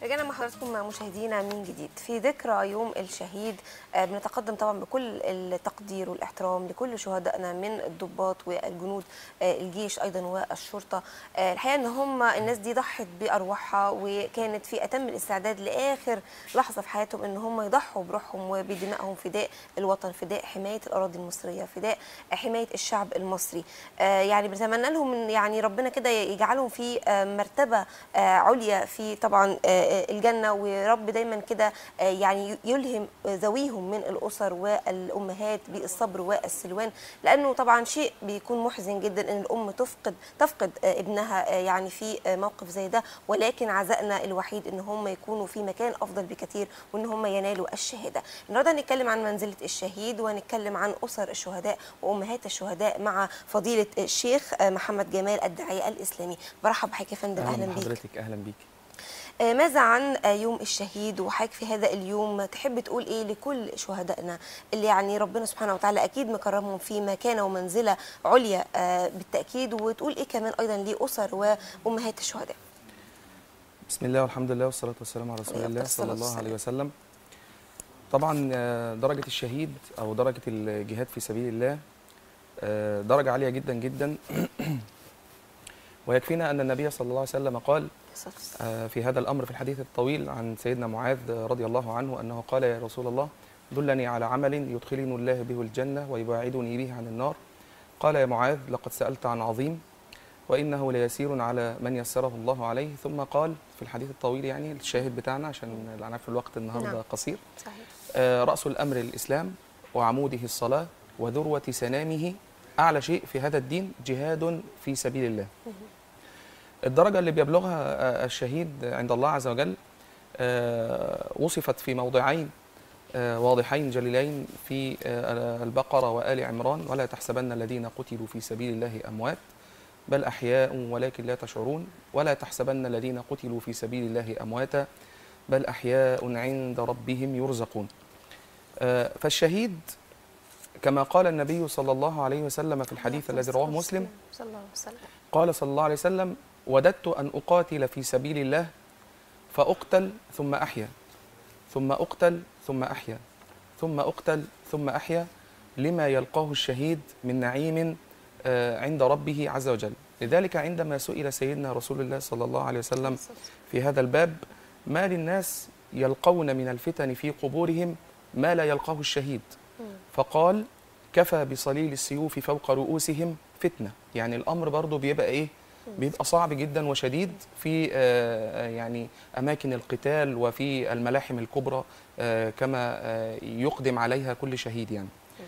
رجعنا مع حضراتكم مشاهدينا من جديد في ذكرى يوم الشهيد. بنتقدم طبعا بكل التقدير والاحترام لكل شهدائنا من الضباط والجنود، الجيش ايضا والشرطه. الحقيقه ان هم الناس دي ضحت بارواحها وكانت في اتم الاستعداد لاخر لحظه في حياتهم ان هم يضحوا بروحهم وبدمائهم فداء الوطن، فداء حمايه الاراضي المصريه، فداء حمايه الشعب المصري. يعني بنتمنى لهم يعني ربنا كده يجعلهم في مرتبه عليا في طبعا الجنه، ورب دايما كده يعني يلهم ذويهم من الاسر والامهات بالصبر والسلوان، لانه طبعا شيء بيكون محزن جدا ان الام تفقد ابنها يعني في موقف زي ده، ولكن عزائنا الوحيد ان هم يكونوا في مكان افضل بكثير وان هم ينالوا الشهاده. النهارده هنتكلم عن منزله الشهيد وهنتكلم عن اسر الشهداء وامهات الشهداء مع فضيله الشيخ محمد جمال الداعيه الاسلامي. برحب بحضرتك يا فندم. اهلا بيك. حضرتك اهلا بيك. ماذا عن يوم الشهيد وحضرتك في هذا اليوم تحب تقول ايه لكل شهدائنا اللي يعني ربنا سبحانه وتعالى اكيد مكرمهم في مكانه ومنزله عليا بالتاكيد، وتقول ايه كمان ايضا لاسر وامهات الشهداء؟ بسم الله والحمد لله والصلاه والسلام على رسول الله صلى الله عليه وسلم. طبعا درجه الشهيد او درجه الجهاد في سبيل الله درجه عاليه جدا جدا. ويكفينا ان النبي صلى الله عليه وسلم قال في هذا الأمر في الحديث الطويل عن سيدنا معاذ رضي الله عنه أنه قال: يا رسول الله دلني على عمل يدخلني الله به الجنة ويباعدني به عن النار. قال: يا معاذ لقد سألت عن عظيم وإنه ليسير على من يسره الله عليه. ثم قال في الحديث الطويل، يعني الشاهد بتاعنا عشان نعرف الوقت النهارده قصير: رأس الأمر الإسلام وعموده الصلاة وذروة سنامه، أعلى شيء في هذا الدين جهاد في سبيل الله. الدرجة اللي بيبلغها الشهيد عند الله عز وجل وصفت في موضعين واضحين جليلين في البقرة وآل عمران: ولا تحسبن الذين قتلوا في سبيل الله أموات بل أحياء ولكن لا تشعرون، ولا تحسبن الذين قتلوا في سبيل الله أمواتا بل أحياء عند ربهم يرزقون. فالشهيد كما قال النبي صلى الله عليه وسلم في الحديث الذي رواه مسلم، قال صلى الله عليه وسلم: وددت أن أقاتل في سبيل الله فأقتل ثم أحيا، ثم أقتل ثم أحيا، ثم أقتل ثم أحيا، لما يلقاه الشهيد من نعيم عند ربه عز وجل. لذلك عندما سئل سيدنا رسول الله صلى الله عليه وسلم في هذا الباب: ما للناس يلقون من الفتن في قبورهم ما لا يلقاه الشهيد؟ فقال: كفى بصليل السيوف فوق رؤوسهم فتنة. يعني الأمر برضو بيبقى إيه؟ بيبقى صعب جدا وشديد في يعني أماكن القتال وفي الملاحم الكبرى كما يقدم عليها كل شهيد يعني.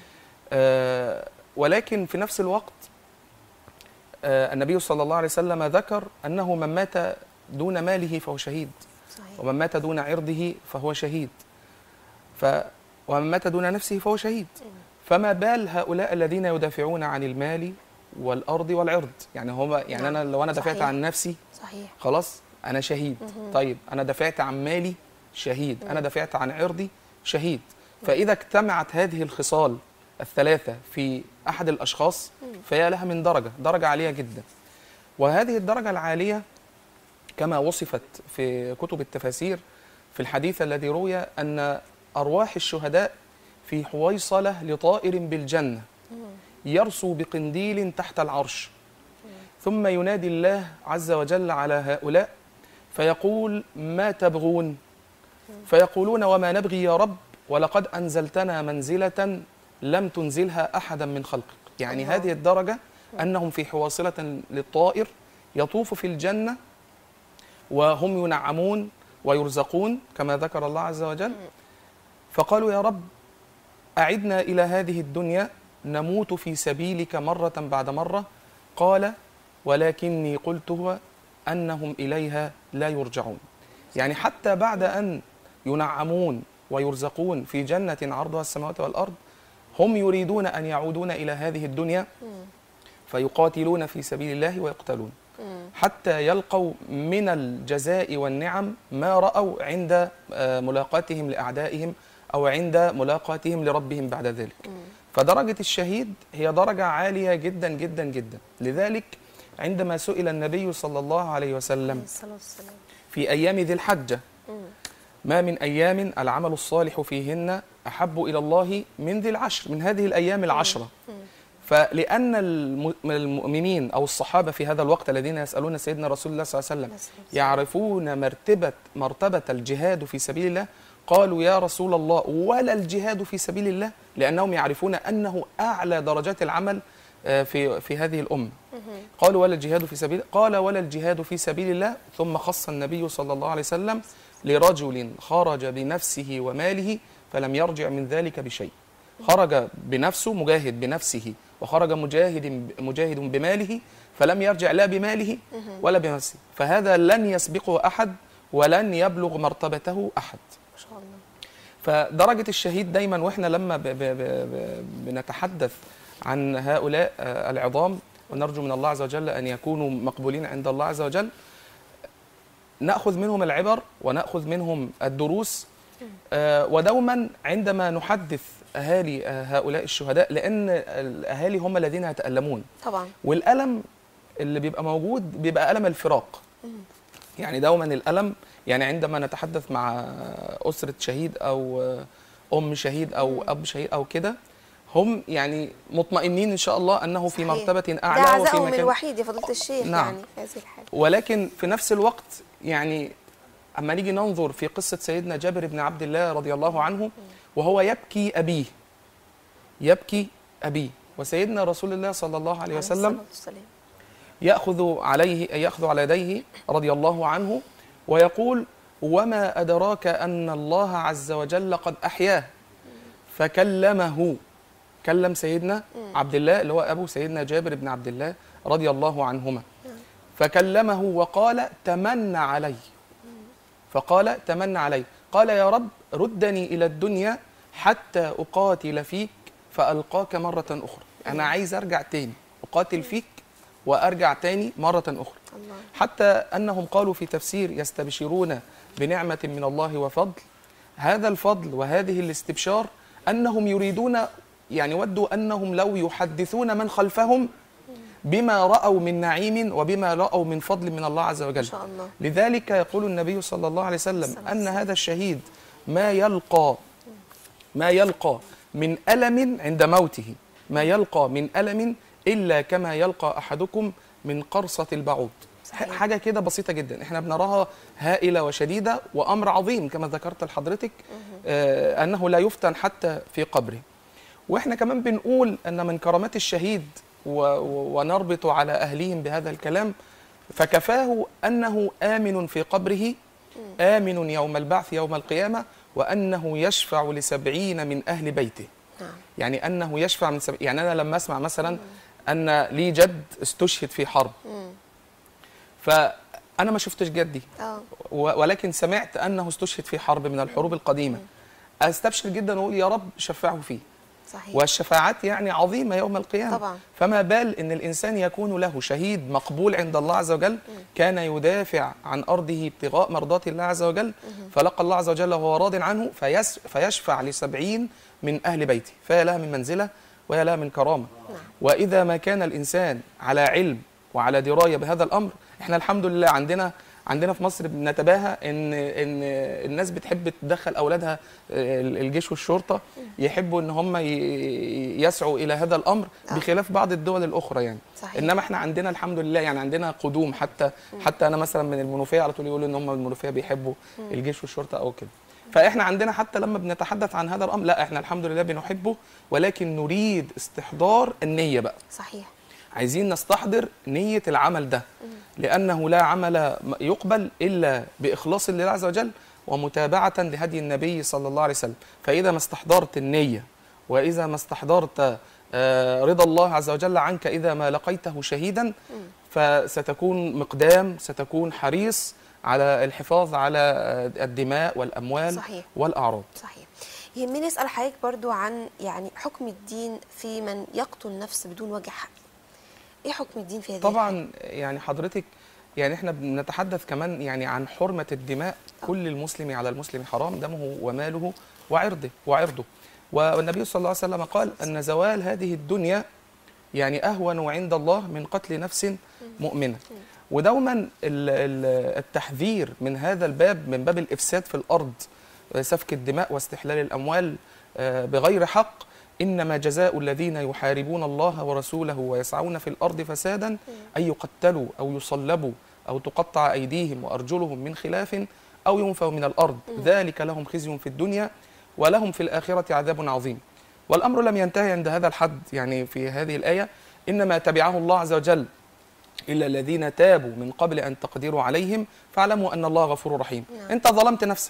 ولكن في نفس الوقت النبي صلى الله عليه وسلم ذكر أنه من مات دون ماله فهو شهيد، ومن مات دون عرضه فهو شهيد، ومن مات دون نفسه فهو شهيد. فما بال هؤلاء الذين يدافعون عن المال والأرض والعرض؟ يعني هو يعني أنا لو أنا دافعت عن نفسي خلاص أنا شهيد. طيب أنا دافعت عن مالي شهيد، أنا دافعت عن عرضي شهيد. فإذا اجتمعت هذه الخصال الثلاثة في أحد الأشخاص فهي لها من درجة عالية جدا. وهذه الدرجة العالية كما وصفت في كتب التفاسير في الحديث الذي روي أن أرواح الشهداء في حويصلة لطائر بالجنة يرسو بقنديل تحت العرش، ثم ينادي الله عز وجل على هؤلاء فيقول: ما تبغون؟ فيقولون: وما نبغي يا رب، ولقد أنزلتنا منزلة لم تنزلها أحدا من خلقك. يعني هذه الدرجة أنهم في حواصلة للطائر يطوف في الجنة وهم ينعمون ويرزقون كما ذكر الله عز وجل. فقالوا: يا رب أعدنا إلى هذه الدنيا نموت في سبيلك مرة بعد مرة. قال: ولكني قلت أنهم إليها لا يرجعون. يعني حتى بعد أن ينعمون ويرزقون في جنة عرضها السماوات والأرض هم يريدون أن يعودون إلى هذه الدنيا فيقاتلون في سبيل الله ويقتلون حتى يلقوا من الجزاء والنعم ما رأوا عند ملاقاتهم لأعدائهم أو عند ملاقاتهم لربهم بعد ذلك. فدرجة الشهيد هي درجة عالية جدا جدا جدا. لذلك عندما سئل النبي صلى الله عليه وسلم في أيام ذي الحجة ما من أيام العمل الصالح فيهن أحب إلى الله من ذي العشر، من هذه الأيام العشرة. فلأن المؤمنين أو الصحابة في هذا الوقت الذين يسألون سيدنا رسول الله صلى الله عليه وسلم يعرفون مرتبة الجهاد في سبيل الله، قالوا يا رسول الله ولا الجهاد في سبيل الله، لأنهم يعرفون أنه أعلى درجات العمل في هذه الأمة. قالوا ولا الجهاد في سبيل الله، قال ولا الجهاد في سبيل الله، ثم خص النبي صلى الله عليه وسلم لرجل خرج بنفسه وماله فلم يرجع من ذلك بشيء. خرج بنفسه، مجاهد بنفسه، وخرج مجاهد بماله، فلم يرجع لا بماله ولا بنفسه، فهذا لن يسبقه أحد ولن يبلغ مرتبته أحد. ما شاء الله. فدرجة الشهيد دايما وإحنا لما بنتحدث عن هؤلاء العظام، ونرجو من الله عز وجل أن يكونوا مقبولين عند الله عز وجل، نأخذ منهم العبر ونأخذ منهم الدروس. ودوما عندما نحدث أهالي هؤلاء الشهداء، لأن الأهالي هم الذين يتألمون طبعا، والألم اللي بيبقى موجود بيبقى ألم الفراق. يعني دوما الألم، يعني عندما نتحدث مع أسرة شهيد أو أم شهيد أو أب شهيد أو كده، هم يعني مطمئنين إن شاء الله أنه في مرتبة أعلى وفي وفي مكان. مكان الوحيد يا فضيلة الشيخ. نعم. يعني في هذه الحالة، ولكن في نفس الوقت يعني أما نيجي ننظر في قصة سيدنا جابر بن عبد الله رضي الله عنه، وهو يبكي أبيه، وسيدنا رسول الله صلى الله عليه وسلم يأخذ على يديه رضي الله عنه ويقول وما أدراك أن الله عز وجل قد أحياه، فكلمه، كلم سيدنا عبد الله اللي هو أبو سيدنا جابر بن عبد الله رضي الله عنهما، فكلمه وقال تمنى علي، فقال تمنى علي، قال يا رب ردني إلى الدنيا حتى أقاتل فيك فألقاك مرة أخرى. أنا عايز أرجع تاني أقاتل فيك وأرجع تاني مرة أخرى. الله. حتى أنهم قالوا في تفسير يستبشرون بنعمة من الله وفضل، هذا الفضل وهذه الاستبشار أنهم يريدون، يعني ودوا أنهم لو يحدثون من خلفهم بما رأوا من نعيم وبما رأوا من فضل من الله عز وجل. شاء الله. لذلك يقول النبي صلى الله عليه وسلم أن هذا الشهيد ما يلقى من ألم عند موته، ما يلقى من ألم إلا كما يلقى أحدكم من قرصة البعوض. حاجة كده بسيطة جدا احنا بنراها هائلة وشديدة وأمر عظيم كما ذكرت لحضرتك، أنه لا يفتن حتى في قبره. واحنا كمان بنقول أن من كرامات الشهيد ونربط على أهلهم بهذا الكلام، فكفاه أنه آمن في قبره، آمن يوم البعث يوم القيامة، وأنه يشفع ل70 من أهل بيته. يعني أنه يشفع من يعني أنا لما أسمع مثلا أن لي جد استشهد في حرب، فأنا ما شفتش جدي ولكن سمعت أنه استشهد في حرب من الحروب القديمة، أستبشر جدا وأقول يا رب شفعه فيه. صحيح. والشفاعات يعني عظيمة يوم القيامة طبعا. فما بال إن الإنسان يكون له شهيد مقبول عند الله عز وجل، كان يدافع عن أرضه ابتغاء مرضات الله عز وجل، فلقى الله عز وجل وهو راض عنه فيشفع ل70 من أهل بيته، فيا لها من منزلة ويا لها من كرامة. وإذا ما كان الإنسان على علم وعلى دراية بهذا الأمر، إحنا الحمد لله عندنا في مصر بنتباهى ان الناس بتحب تدخل اولادها الجيش والشرطه، يحبوا ان هم يسعوا الى هذا الامر بخلاف بعض الدول الاخرى يعني. صحيح. انما احنا عندنا الحمد لله يعني عندنا قدوم، حتى انا مثلا من المنوفيه على طول يقولوا ان هم المنوفيه بيحبوا الجيش والشرطه او كده. فاحنا عندنا حتى لما بنتحدث عن هذا الامر، لا احنا الحمد لله بنحبه، ولكن نريد استحضار النيه بقى. صحيح. عايزين نستحضر نية العمل ده، لأنه لا عمل يقبل إلا بإخلاص لله عز وجل ومتابعة لهدي النبي صلى الله عليه وسلم. فإذا ما استحضرت النية، وإذا ما استحضرت رضا الله عز وجل عنك إذا ما لقيته شهيدا، فستكون مقدام، ستكون حريص على الحفاظ على الدماء والأموال. صحيح. والأعراض. صحيح. يهمني أسأل حضرتك برضو عن يعني حكم الدين في من يقتل نفس بدون وجه حق. ايه حكم الدين في هذه طبعا يعني حضرتك، يعني احنا بنتحدث كمان يعني عن حرمة الدماء. كل المسلم على المسلم حرام دمه وماله وعرضه. والنبي صلى الله عليه وسلم قال أن زوال هذه الدنيا يعني أهون عند الله من قتل نفس مؤمنة. ودوما التحذير من هذا الباب، من باب الإفساد في الأرض، سفك الدماء واستحلال الأموال بغير حق. إنما جزاء الذين يحاربون الله ورسوله ويسعون في الأرض فسادا أن يقتلوا أو يصلبوا أو تقطع أيديهم وأرجلهم من خلاف أو ينفوا من الأرض، ذلك لهم خزي في الدنيا ولهم في الآخرة عذاب عظيم. والأمر لم ينتهي عند هذا الحد، يعني في هذه الآية إنما تبعه الله عز وجل إلا الذين تابوا من قبل أن تقدروا عليهم فاعلموا أن الله غفور رحيم. أنت ظلمت نفسك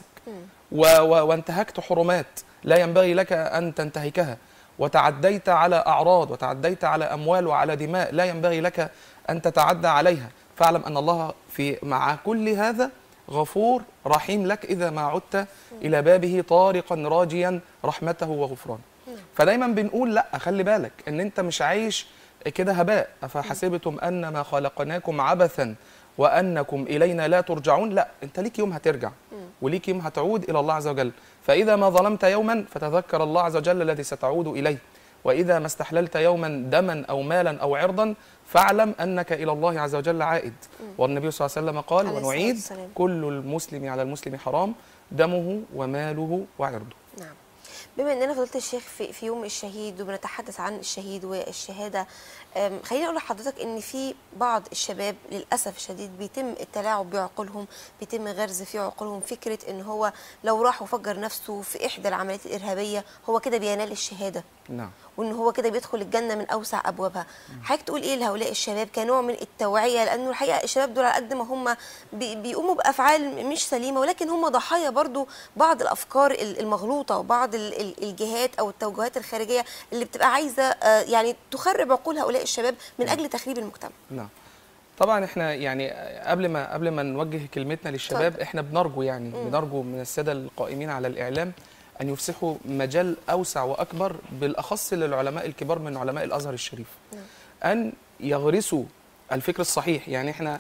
وانتهكت حرمات لا ينبغي لك أن تنتهكها، وتعديت على أعراض وتعديت على أموال وعلى دماء لا ينبغي لك أن تتعدى عليها، فاعلم أن الله مع كل هذا غفور رحيم لك إذا ما عدت إلى بابه طارقا راجيا رحمته وغفرانه. فدايما بنقول لا، خلي بالك ان انت مش عايش كده هباء. افحسبتم انما خلقناكم عبثا وانكم الينا لا ترجعون، لا، انت ليك يوم هترجع وليك يوم هتعود الى الله عز وجل. فاذا ما ظلمت يوما فتذكر الله عز وجل الذي ستعود اليه، واذا ما استحللت يوما دما او مالا او عرضا فاعلم انك الى الله عز وجل عائد. والنبي صلى الله عليه وسلم قال ونعيد كل المسلم على المسلم حرام دمه وماله وعرضه. نعم. بما اننا فضيلة الشيخ في يوم الشهيد وبنتحدث عن الشهيد والشهاده، خليني اقول لحضرتك ان في بعض الشباب للاسف الشديد بيتم التلاعب بعقولهم، بيتم غرز في عقولهم فكره ان هو لو راح وفجر نفسه في احدى العمليات الارهابيه هو كده بينال الشهاده. نعم. وان هو كده بيدخل الجنه من اوسع ابوابها. حضرتك تقول ايه لهؤلاء الشباب كنوع من التوعيه؟ لانه الحقيقه الشباب دول على قد ما هم بيقوموا بافعال مش سليمه، ولكن هم ضحايا برضو بعض الافكار المغلوطه وبعض الجهات او التوجهات الخارجيه اللي بتبقى عايزه يعني تخرب عقول هؤلاء الشباب من اجل تخريب المجتمع. نعم. طبعا احنا يعني قبل ما نوجه كلمتنا للشباب، طيب. احنا بنرجو من الساده القائمين على الاعلام أن يفسحوا مجال أوسع وأكبر بالأخص للعلماء الكبار من علماء الأزهر الشريف، أن يغرسوا الفكر الصحيح. يعني إحنا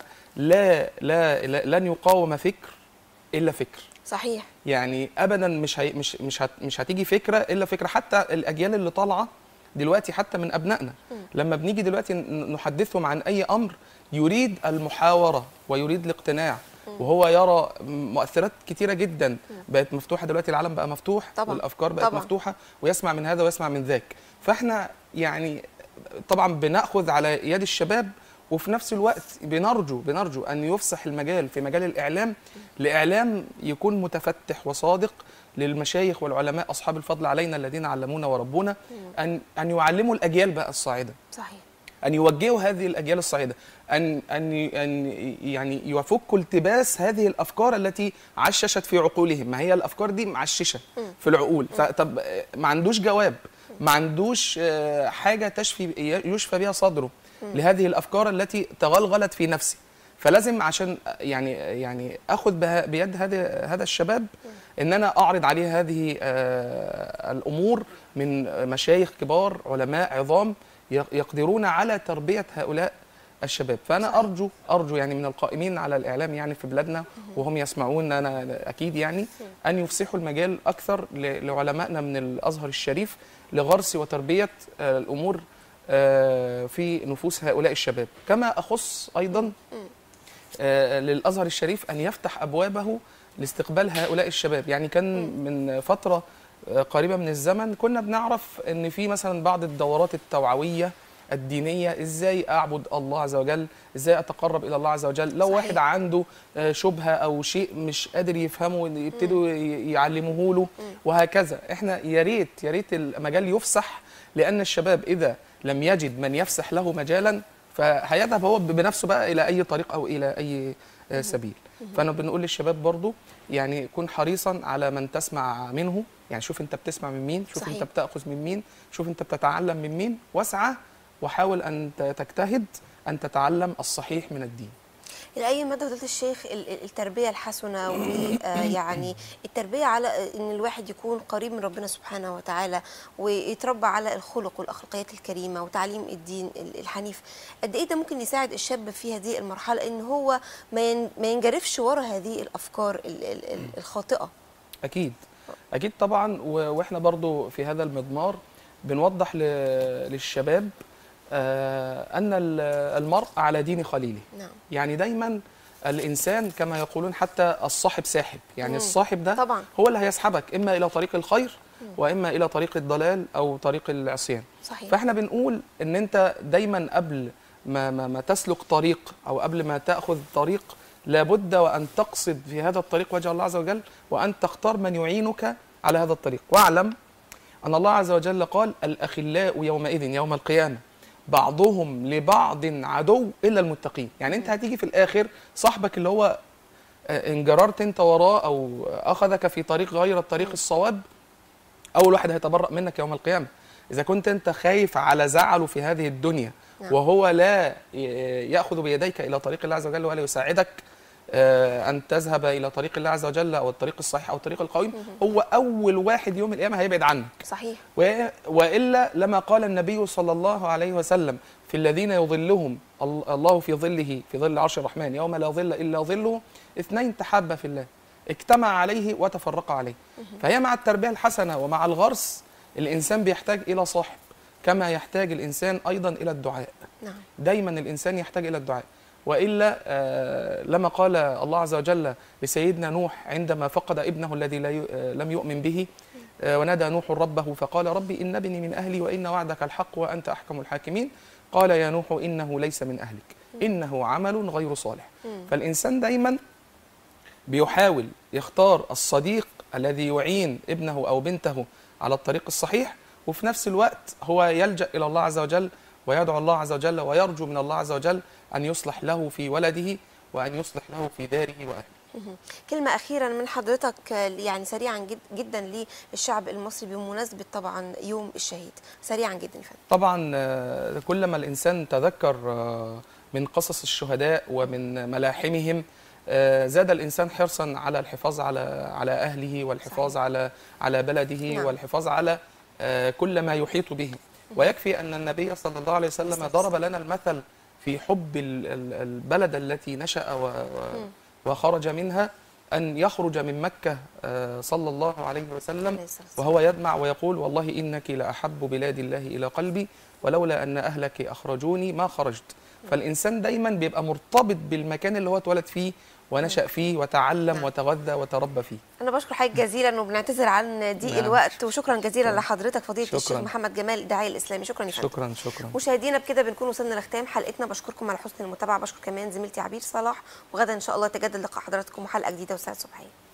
لن يقاوم فكر إلا فكر. صحيح. يعني أبدا مش هتيجي فكرة إلا فكرة. حتى الأجيال اللي طالعة دلوقتي حتى من أبنائنا لما بنيجي دلوقتي نحدثهم عن أي أمر يريد المحاورة ويريد الاقتناع، وهو يرى مؤثرات كتيرة جدا بقت مفتوحة دلوقتي، العالم بقى مفتوح طبعا. والأفكار بقت طبعا. مفتوحة، ويسمع من هذا ويسمع من ذاك. فاحنا يعني طبعا بنأخذ على يد الشباب، وفي نفس الوقت بنرجو أن يفسح المجال في مجال الإعلام لإعلام يكون متفتح وصادق للمشايخ والعلماء أصحاب الفضل علينا الذين علمونا وربونا، أن يعلموا الأجيال بقى الصاعدة. صحيح. أن يوجهوا هذه الأجيال الصاعدة، أن يعني يفكوا التباس هذه الأفكار التي عششت في عقولهم. ما هي الأفكار دي معششة في العقول. طب ما عندوش جواب، ما عندوش حاجة يشفى بها صدره لهذه الأفكار التي تغلغلت في نفسه. فلازم عشان يعني أخذ بيد هذا الشباب إن أنا أعرض عليه هذه الأمور من مشايخ كبار علماء عظام يقدرون على تربية هؤلاء الشباب. فأنا أرجو يعني من القائمين على الإعلام يعني في بلادنا وهم يسمعون أنا أكيد يعني أن يفسحوا المجال أكثر لعلمائنا من الأزهر الشريف لغرس وتربية الأمور في نفوس هؤلاء الشباب. كما أخص أيضا للأزهر الشريف أن يفتح أبوابه لاستقبال هؤلاء الشباب. يعني كان من فترة قريبة من الزمن كنا بنعرف ان في مثلا بعض الدورات التوعوية الدينية، ازاي اعبد الله عز وجل، ازاي اتقرب الى الله عز وجل. لو واحد عنده شبهة او شيء مش قادر يفهمه يبتدوا يعلموه له وهكذا. احنا يا ريت المجال يفسح، لان الشباب اذا لم يجد من يفسح له مجالا فهيذهب هو بنفسه بقى الى اي طريق او الى اي سبيل. فانا بنقول للشباب برضو يعني كن حريصا على من تسمع منه. يعني شوف انت بتسمع من مين، شوف صحيح. انت بتأخذ من مين، شوف انت بتتعلم من مين، واسعى وحاول ان تجتهد ان تتعلم الصحيح من الدين. إلى أي مدى فضيلة الشيخ التربية الحسنة ويعني التربية على إن الواحد يكون قريب من ربنا سبحانه وتعالى ويتربى على الخلق والأخلاقيات الكريمة وتعليم الدين الحنيف، قد إيه ده ممكن يساعد الشاب في هذه المرحلة إن هو ما ينجرفش ورا هذه الأفكار الخاطئة؟ أكيد طبعا. وإحنا برضو في هذا المضمار بنوضح للشباب أن المرء على دين خليله. نعم. يعني دايما الإنسان كما يقولون حتى الصاحب ساحب، يعني الصاحب ده طبعا. هو اللي هيسحبك إما إلى طريق الخير وإما إلى طريق الضلال أو طريق العصيان. صحيح. فإحنا بنقول إن أنت دايما قبل ما تسلك طريق أو قبل ما تأخذ طريق لابد وأن تقصد في هذا الطريق وجه الله عز وجل، وأن تختار من يعينك على هذا الطريق. واعلم أن الله عز وجل قال: الأخلاء يومئذ يوم القيامة بعضهم لبعض عدو إلا المتقين. يعني أنت هتيجي في الآخر صاحبك اللي هو إن جررت أنت وراه أو أخذك في طريق غير الطريق الصواب، أول واحد هيتبرأ منك يوم القيامة. إذا كنت أنت خايف على زعله في هذه الدنيا وهو لا يأخذ بيديك إلى طريق الله عز وجل ولا يساعدك أن تذهب إلى طريق الله عز وجل أو الطريق الصحيح أو الطريق القويم، هو أول واحد يوم القيامة هيبعد عنك. صحيح. وإلا لما قال النبي صلى الله عليه وسلم: في الذين يظلهم الله في ظله في ظل عرش الرحمن يوم لا ظل إلا ظله، اثنين تحابا في الله اجتمع عليه وتفرق عليه. فهي مع التربية الحسنة ومع الغرس الإنسان بيحتاج إلى صاحب، كما يحتاج الإنسان أيضا إلى الدعاء. نعم. دايما الإنسان يحتاج إلى الدعاء. وإلا لما قال الله عز وجل لسيدنا نوح عندما فقد ابنه الذي لم يؤمن به، ونادى نوح ربه فقال: ربي إن ابني من أهلي وإن وعدك الحق وأنت أحكم الحاكمين، قال: يا نوح إنه ليس من أهلك إنه عمل غير صالح. فالإنسان دايما بيحاول يختار الصديق الذي يعين ابنه أو بنته على الطريق الصحيح، وفي نفس الوقت هو يلجأ إلى الله عز وجل ويدعو الله عز وجل ويرجو من الله عز وجل أن يصلح له في ولده وأن يصلح له في داره وأهله. كلمة أخيرا من حضرتك يعني سريعا للشعب المصري بمناسبة طبعا يوم الشهيد، سريعا جدا. طبعا كلما الإنسان تذكر من قصص الشهداء ومن ملاحمهم زاد الإنسان حرصا على الحفاظ على أهله والحفاظ صحيح. على بلده. نعم. والحفاظ على كل ما يحيط به. ويكفي أن النبي صلى الله عليه وسلم ضرب لنا المثل في حب البلد التي نشأ وخرج منها، أن يخرج من مكة صلى الله عليه وسلم وهو يدمع ويقول: والله إنك لأحب بلاد الله إلى قلبي ولولا أن أهلك أخرجوني ما خرجت. فالإنسان دايما بيبقى مرتبط بالمكان اللي هو اتولد فيه ونشأ فيه وتعلم وتغذى وتربى فيه. أنا بشكر حضرتك جزيلا وبنعتذر عن ضيق الوقت، وشكرا جزيلا لحضرتك فضيلة الشيخ محمد جمال الداعية الإسلامي. شكرا يا فندم. شكرا. مشاهدينا بكده بنكون وصلنا لختام حلقتنا، بشكركم على حسن المتابعة، بشكر كمان زميلتي عبير صلاح، وغدا إن شاء الله يتجدد لقاء حضراتكم وحلقة جديدة وساعة صبحية.